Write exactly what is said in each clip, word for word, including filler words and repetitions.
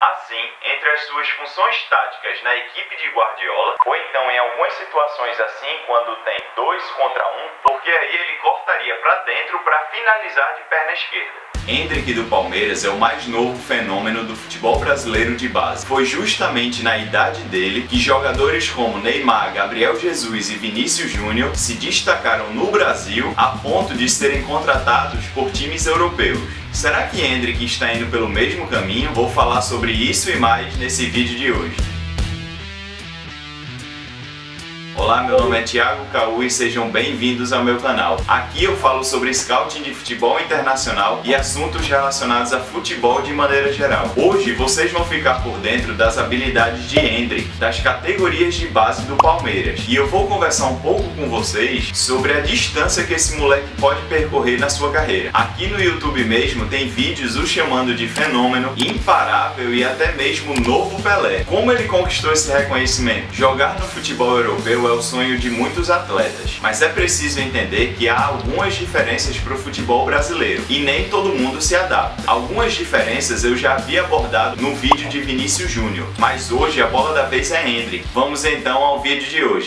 Assim, entre as suas funções táticas na equipe de Guardiola, ou então em algumas situações assim, quando tem dois contra um, porque aí ele cortaria para dentro para finalizar de perna esquerda. Endrick do Palmeiras é o mais novo fenômeno do futebol brasileiro de base. Foi justamente na idade dele que jogadores como Neymar, Gabriel Jesus e Vinícius Júnior se destacaram no Brasil a ponto de serem contratados por times europeus. Será que Endrick está indo pelo mesmo caminho? Vou falar sobre isso e mais nesse vídeo de hoje. Olá, meu nome é Thiago Caú e sejam bem-vindos ao meu canal. Aqui eu falo sobre scouting de futebol internacional e assuntos relacionados a futebol de maneira geral. Hoje vocês vão ficar por dentro das habilidades de Endrick, das categorias de base do Palmeiras. E eu vou conversar um pouco com vocês sobre a distância que esse moleque pode percorrer na sua carreira. Aqui no YouTube mesmo tem vídeos o chamando de fenômeno, imparável e até mesmo novo Pelé. Como ele conquistou esse reconhecimento? Jogar no futebol europeu é o sonho de muitos atletas, mas é preciso entender que há algumas diferenças para o futebol brasileiro e nem todo mundo se adapta. Algumas diferenças eu já havia abordado no vídeo de Vinícius Júnior, mas hoje a bola da vez é Endrick. Vamos então ao vídeo de hoje.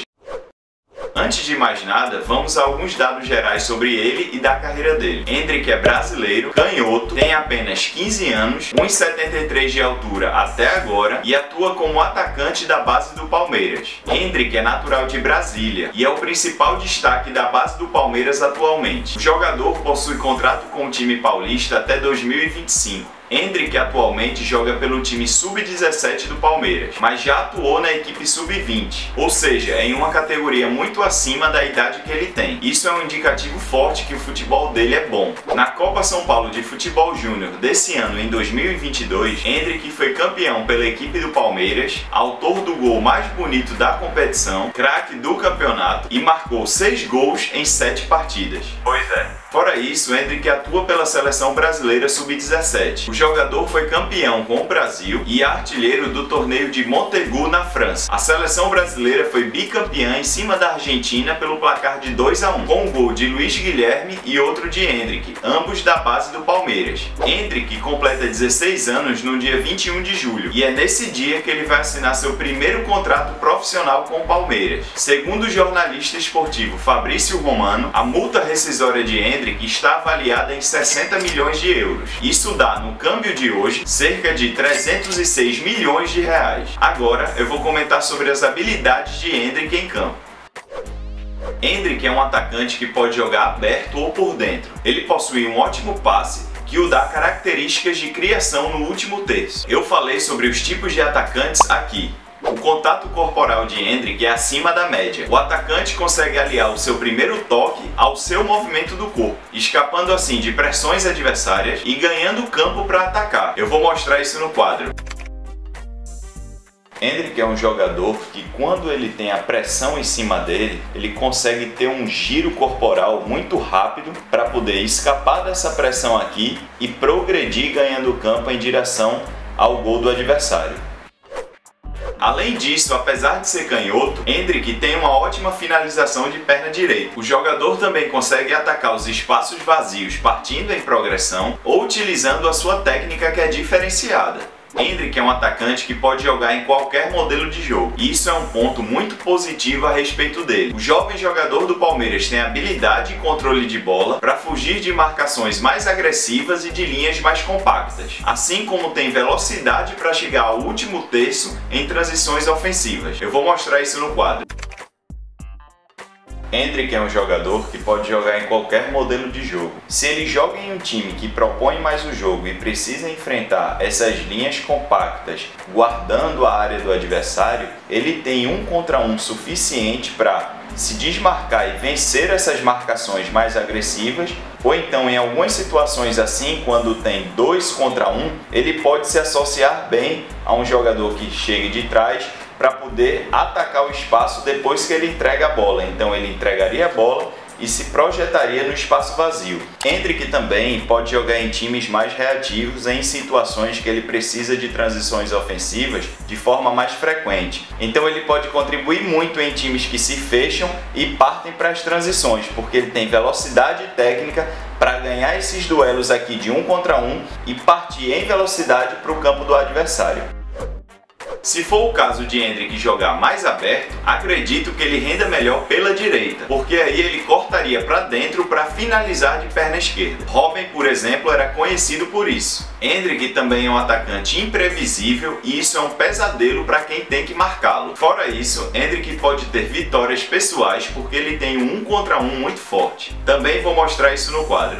Antes de mais nada, vamos a alguns dados gerais sobre ele e da carreira dele. Endrick é brasileiro, canhoto, tem apenas quinze anos, um metro e setenta e três de altura até agora e atua como atacante da base do Palmeiras. Endrick é natural de Brasília e é o principal destaque da base do Palmeiras atualmente. O jogador possui contrato com o time paulista até dois mil e vinte e cinco. Endrick atualmente joga pelo time sub dezessete do Palmeiras, mas já atuou na equipe sub vinte, ou seja, em uma categoria muito acima da idade que ele tem. Isso é um indicativo forte que o futebol dele é bom. Na Copa São Paulo de Futebol Júnior desse ano, em dois mil e vinte e dois, Endrick foi campeão pela equipe do Palmeiras, autor do gol mais bonito da competição, craque do campeonato e marcou seis gols em sete partidas. Pois é. Fora isso, Endrick atua pela seleção brasileira sub dezessete. O jogador foi campeão com o Brasil e artilheiro do torneio de Montaigu na França. A seleção brasileira foi bicampeã em cima da Argentina pelo placar de dois a um, com um gol de Luiz Guilherme e outro de Endrick, ambos da base do Palmeiras. Endrick completa dezesseis anos no dia vinte e um de julho e é nesse dia que ele vai assinar seu primeiro contrato profissional com o Palmeiras. Segundo o jornalista esportivo Fabrício Romano, a multa rescisória de Endrick está avaliada em sessenta milhões de euros. Isso dá, no câmbio de hoje, cerca de trezentos e seis milhões de reais. Agora eu vou comentar sobre as habilidades de Endrick em campo. Endrick é um atacante que pode jogar aberto ou por dentro. Ele possui um ótimo passe que o dá características de criação no último terço. Eu falei sobre os tipos de atacantes aqui. O contato corporal de Endrick é acima da média. O atacante consegue aliar o seu primeiro toque ao seu movimento do corpo, escapando assim de pressões adversárias e ganhando o campo para atacar. Eu vou mostrar isso no quadro. Endrick é um jogador que, quando ele tem a pressão em cima dele, ele consegue ter um giro corporal muito rápido para poder escapar dessa pressão aqui e progredir ganhando o campo em direção ao gol do adversário. Além disso, apesar de ser canhoto, Endrick tem uma ótima finalização de perna direita. O jogador também consegue atacar os espaços vazios partindo em progressão ou utilizando a sua técnica que é diferenciada. Endrick é um atacante que pode jogar em qualquer modelo de jogo, e isso é um ponto muito positivo a respeito dele. O jovem jogador do Palmeiras tem habilidade e controle de bola para fugir de marcações mais agressivas e de linhas mais compactas, assim como tem velocidade para chegar ao último terço em transições ofensivas. Eu vou mostrar isso no quadro. Endrick é um jogador que pode jogar em qualquer modelo de jogo. Se ele joga em um time que propõe mais o jogo e precisa enfrentar essas linhas compactas, guardando a área do adversário, ele tem um contra um suficiente para se desmarcar e vencer essas marcações mais agressivas, ou então em algumas situações assim, quando tem dois contra um, ele pode se associar bem a um jogador que chegue de trás para poder atacar o espaço depois que ele entrega a bola. Então ele entregaria a bola e se projetaria no espaço vazio. Endrick também pode jogar em times mais reativos em situações que ele precisa de transições ofensivas de forma mais frequente. Então ele pode contribuir muito em times que se fecham e partem para as transições, porque ele tem velocidade e técnica para ganhar esses duelos aqui de um contra um e partir em velocidade para o campo do adversário. Se for o caso de Endrick jogar mais aberto, acredito que ele renda melhor pela direita, porque aí ele cortaria para dentro para finalizar de perna esquerda. Robben, por exemplo, era conhecido por isso. Endrick também é um atacante imprevisível e isso é um pesadelo para quem tem que marcá-lo. Fora isso, Endrick pode ter vitórias pessoais porque ele tem um um contra um muito forte. Também vou mostrar isso no quadro.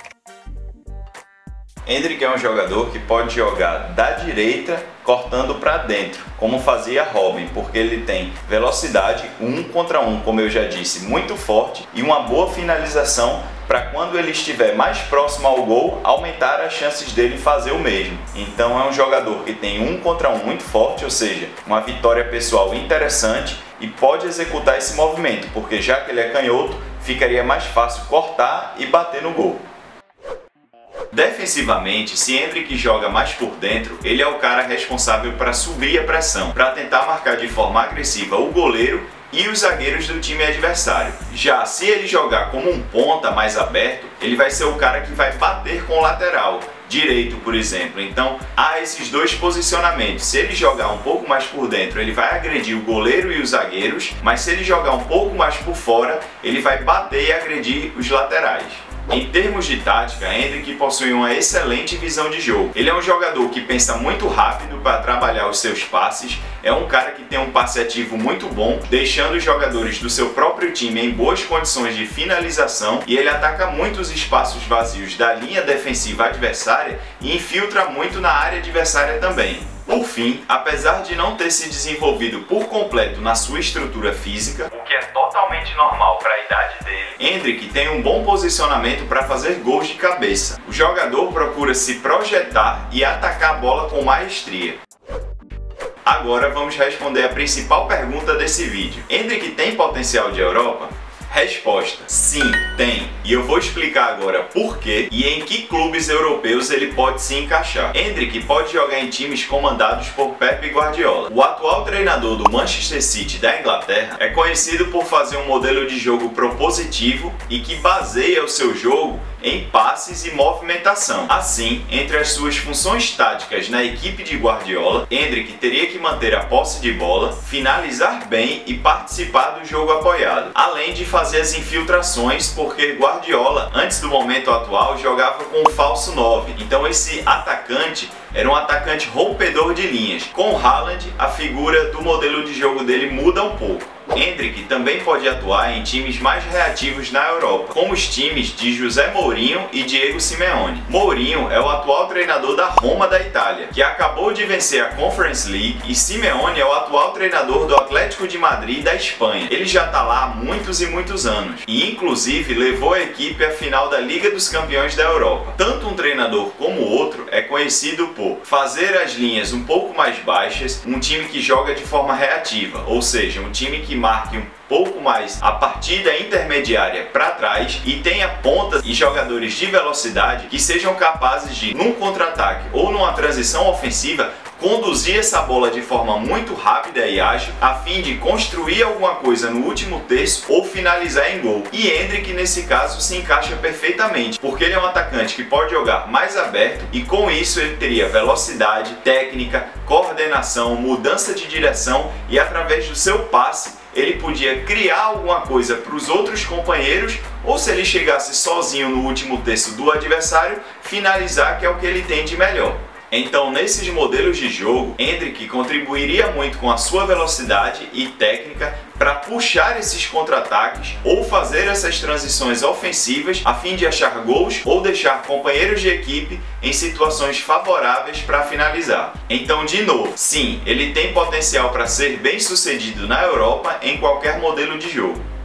Endrick é um jogador que pode jogar da direita cortando para dentro, como fazia Robben, porque ele tem velocidade, um contra um, como eu já disse, muito forte e uma boa finalização para quando ele estiver mais próximo ao gol, aumentar as chances dele fazer o mesmo. Então é um jogador que tem um contra um muito forte, ou seja, uma vitória pessoal interessante e pode executar esse movimento, porque já que ele é canhoto, ficaria mais fácil cortar e bater no gol. Defensivamente, se Endrick joga mais por dentro, ele é o cara responsável para subir a pressão, para tentar marcar de forma agressiva o goleiro e os zagueiros do time adversário. Já se ele jogar como um ponta mais aberto, ele vai ser o cara que vai bater com o lateral direito, por exemplo. Então há esses dois posicionamentos. Se ele jogar um pouco mais por dentro, ele vai agredir o goleiro e os zagueiros, mas se ele jogar um pouco mais por fora, ele vai bater e agredir os laterais. Em termos de tática, Endrick possui uma excelente visão de jogo. Ele é um jogador que pensa muito rápido para trabalhar os seus passes, é um cara que tem um passe ativo muito bom, deixando os jogadores do seu próprio time em boas condições de finalização, e ele ataca muito os espaços vazios da linha defensiva adversária e infiltra muito na área adversária também. Por fim, apesar de não ter se desenvolvido por completo na sua estrutura física, o que é totalmente normal para a idade dele, Endrick tem um bom posicionamento para fazer gols de cabeça. O jogador procura se projetar e atacar a bola com maestria. Agora vamos responder a principal pergunta desse vídeo. Endrick tem potencial de Europa? Resposta: sim, tem. E eu vou explicar agora por quê e em que clubes europeus ele pode se encaixar. Endrick pode jogar em times comandados por Pep Guardiola. O atual treinador do Manchester City da Inglaterra é conhecido por fazer um modelo de jogo propositivo e que baseia o seu jogo em passes e movimentação. Assim, entre as suas funções táticas na equipe de Guardiola, Endrick teria que manter a posse de bola, finalizar bem e participar do jogo apoiado, além de fazer as infiltrações, porque Guardiola, antes do momento atual, jogava com o falso nove. Então esse atacante era um atacante rompedor de linhas. Com Haaland, a figura do modelo de jogo dele muda um pouco. Endrick também pode atuar em times mais reativos na Europa, como os times de José Mourinho e Diego Simeone. Mourinho é o atual treinador da Roma da Itália, que acabou de vencer a Conference League, e Simeone é o atual treinador do Atlético de Madrid da Espanha. Ele já está lá há muitos e muitos anos, e inclusive levou a equipe à final da Liga dos Campeões da Europa. Tanto um treinador como o outro é conhecido por fazer as linhas um pouco mais baixas, um time que joga de forma reativa, ou seja, um time que marque um pouco mais a partida intermediária para trás e tenha pontas e jogadores de velocidade que sejam capazes de, num contra-ataque ou numa transição ofensiva, conduzir essa bola de forma muito rápida e ágil, a fim de construir alguma coisa no último terço ou finalizar em gol. E Endrick, nesse caso, se encaixa perfeitamente, porque ele é um atacante que pode jogar mais aberto e com isso ele teria velocidade, técnica, coordenação, mudança de direção e através do seu passe ele podia criar alguma coisa para os outros companheiros, ou se ele chegasse sozinho no último terço do adversário, finalizar, que é o que ele tem de melhor. Então, nesses modelos de jogo, Endrick contribuiria muito com a sua velocidade e técnica para puxar esses contra-ataques ou fazer essas transições ofensivas a fim de achar gols ou deixar companheiros de equipe em situações favoráveis para finalizar. Então, de novo, sim, ele tem potencial para ser bem sucedido na Europa em qualquer modelo de jogo.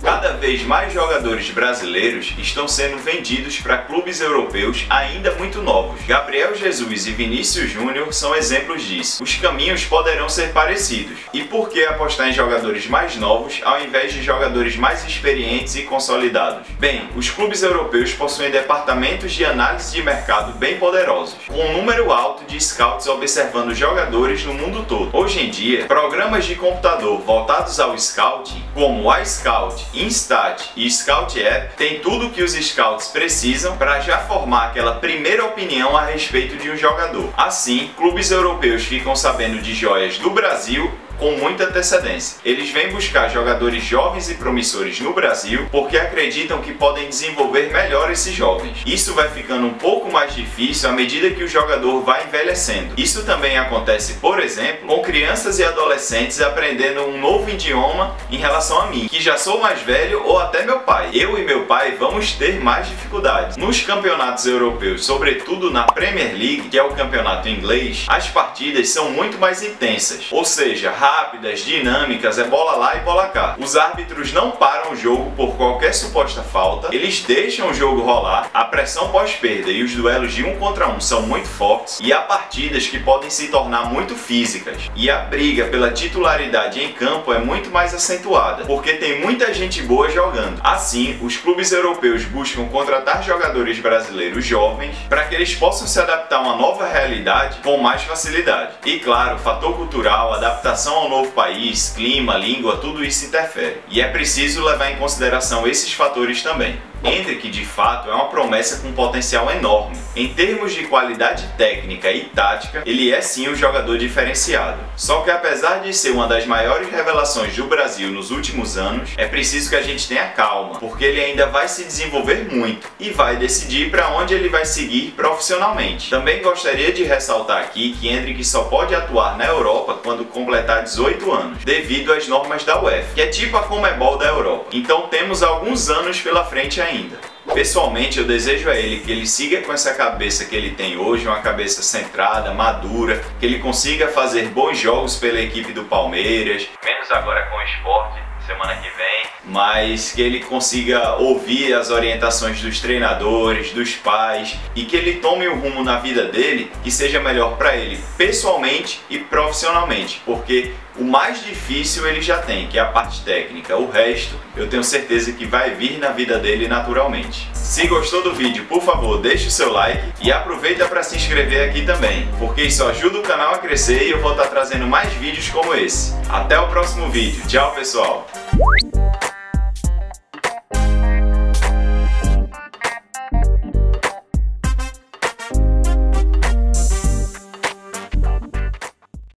Cada vez mais jogadores brasileiros estão sendo vendidos para clubes europeus ainda muito novos. Gabriel Jesus e Vinícius Júnior são exemplos disso. Os caminhos poderão ser parecidos. E por que apostar em jogadores mais novos ao invés de jogadores mais experientes e consolidados? Bem, os clubes europeus possuem departamentos de análise de mercado bem poderosos, com um número alto de scouts observando jogadores no mundo todo. Hoje em dia, programas de computador voltados ao scouting, como o iScout, Instat e Scout App, têm tudo o que os scouts precisam para já formar aquela primeira opinião a respeito de um jogador. Assim, clubes europeus ficam sabendo de joias do Brasil com muita antecedência. Eles vêm buscar jogadores jovens e promissores no Brasil porque acreditam que podem desenvolver melhor esses jovens. Isso vai ficando um pouco mais difícil à medida que o jogador vai envelhecendo. Isso também acontece, por exemplo, com crianças e adolescentes aprendendo um novo idioma em relação a mim, que já sou mais velho, ou até meu pai. Eu e meu pai vamos ter mais dificuldades. Nos campeonatos europeus, sobretudo na Premier League, que é o campeonato inglês, as partidas são muito mais intensas, ou seja, rápidas, dinâmicas, é bola lá e bola cá. Os árbitros não param o jogo por qualquer suposta falta, eles deixam o jogo rolar, a pressão pós-perda e os duelos de um contra um são muito fortes e há partidas que podem se tornar muito físicas. E a briga pela titularidade em campo é muito mais acentuada, porque tem muita gente boa jogando. Assim, os clubes europeus buscam contratar jogadores brasileiros jovens para que eles possam se adaptar a uma nova realidade com mais facilidade. E claro, o fator cultural, adaptação ao novo país, clima, língua, tudo isso interfere. E é preciso levar em consideração esses fatores também. Hendrick, de fato, é uma promessa com um potencial enorme. Em termos de qualidade técnica e tática, ele é sim um jogador diferenciado. Só que apesar de ser uma das maiores revelações do Brasil nos últimos anos, é preciso que a gente tenha calma, porque ele ainda vai se desenvolver muito e vai decidir para onde ele vai seguir profissionalmente. Também gostaria de ressaltar aqui que Hendrick só pode atuar na Europa quando completar dezoito anos, devido às normas da UEFA, que é tipo a Conmebol da Europa. Então temos alguns anos pela frente ainda. Pessoalmente, eu desejo a ele que ele siga com essa cabeça que ele tem hoje, uma cabeça centrada, madura, que ele consiga fazer bons jogos pela equipe do Palmeiras, menos agora com o Sport, semana que vem, mas que ele consiga ouvir as orientações dos treinadores, dos pais, e que ele tome um rumo na vida dele que seja melhor para ele pessoalmente e profissionalmente, porque o mais difícil ele já tem, que é a parte técnica. O resto, eu tenho certeza que vai vir na vida dele naturalmente. Se gostou do vídeo, por favor, deixe o seu like e aproveita para se inscrever aqui também, porque isso ajuda o canal a crescer e eu vou estar trazendo mais vídeos como esse. Até o próximo vídeo. Tchau, pessoal!